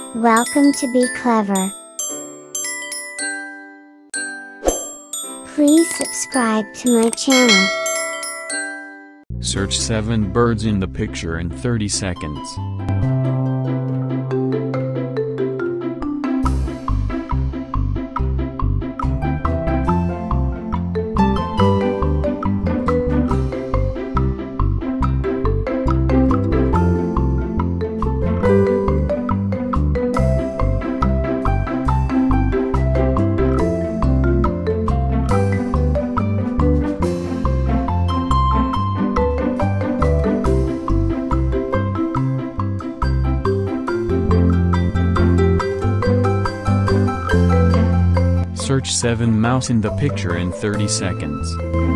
Welcome to Be Clever. Please subscribe to my channel. Search 7 birds in the picture in 30 seconds. Search 7 mouse in the picture in 30 seconds.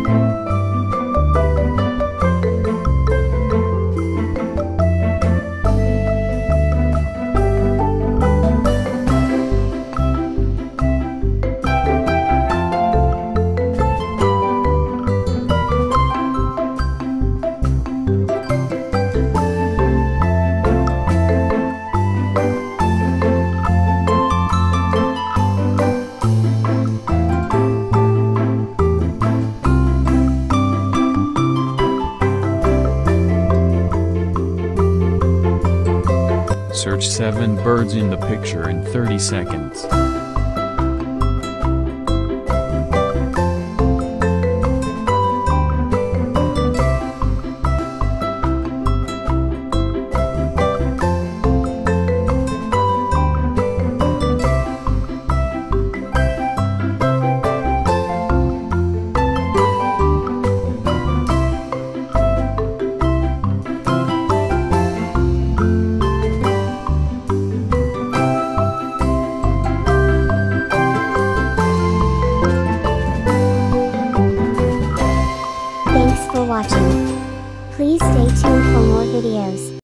Search 7 birds in the picture in 30 seconds. Thanks for watching. Please stay tuned for more videos.